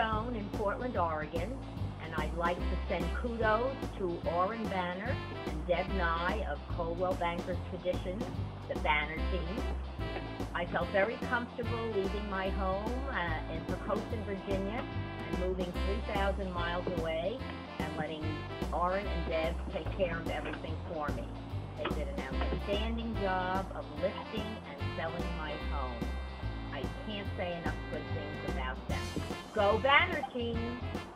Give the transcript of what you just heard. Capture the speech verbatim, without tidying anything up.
Joan in Portland, Oregon, and I'd like to send kudos to Orrin Banner and Deb Nye of Coldwell Banker Traditions, the Banner team. I felt very comfortable leaving my home uh, in Poquoson, Virginia, and moving three thousand miles away and letting Orrin and Deb take care of everything for me. They did an outstanding job of listing and selling my home. I can't say enough good things about them. Go Banner team!